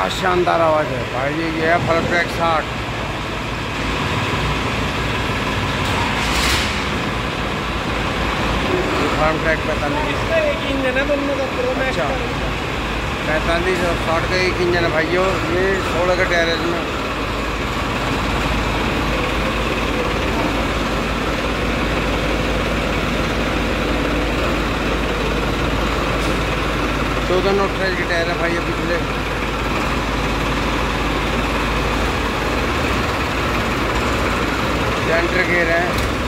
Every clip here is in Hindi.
क्या शानदार आवाज़ है भाई जी। ये है फॉलट्रैक 60। फॉलट्रैक 45 एक इंजन है दोनों का प्रो मैक्स। 45 और 60 का एक इंजन है भाइयों। ये 16 का टायर है इसमें। दोनों 28 के टायर है भाई पिछले। सेंटर गेयर है।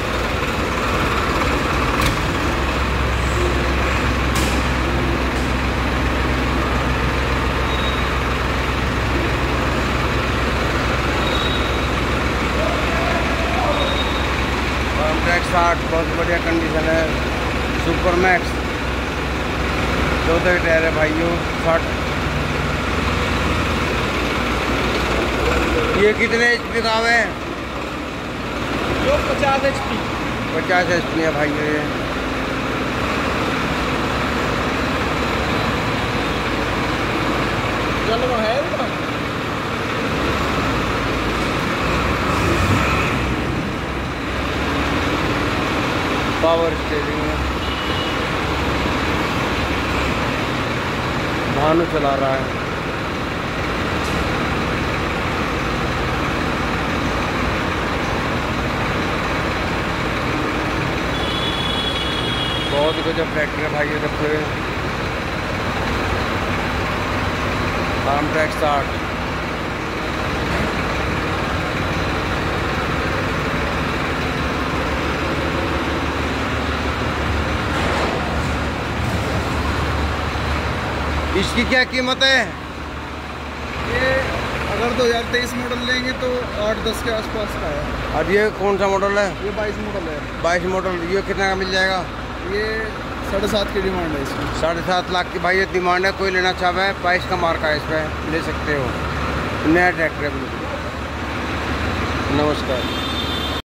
फॉलट्रैक 60 बहुत बढ़िया कंडीशन है। सुपर मैक्स 14 के टायर है भाइयों। 60। ये कितने HP का है? जो 50 HP। 50 HP है भाई ये। चलो है पावर स्टीयरिंग है। भानु चला रहा है। बहुत गजब ट्रैक्टर है भाई ये रखे हुए। फॉलट्रैक 60। इसकी क्या कीमत है? ये अगर 2023 मॉडल लेंगे तो 8-10 के आसपास का है। और ये कौन सा मॉडल है? ये 22 मॉडल है। 22 मॉडल। ये कितना का मिल जाएगा? ये 7.5 की डिमांड है इसकी। 7.5 लाख की भाई ये डिमांड है। कोई लेना चाहे है 22 का मार्का है इस पर, ले सकते हो। नया ट्रैक्टर है बिल्कुल। नमस्कार।